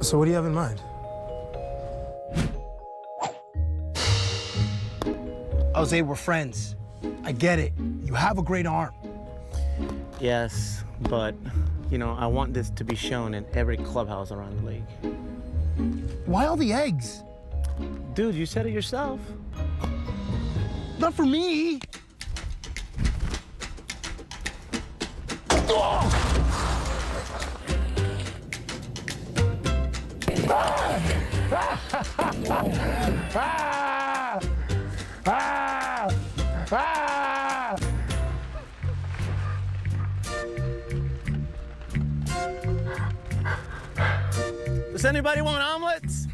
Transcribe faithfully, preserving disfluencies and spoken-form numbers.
So what do you have in mind? Jose, we're friends. I get it. You have a great arm. Yes, but, you know, I want this to be shown in every clubhouse around the league. Why all the eggs? Dude, you said it yourself. Not for me. Does anybody want omelets?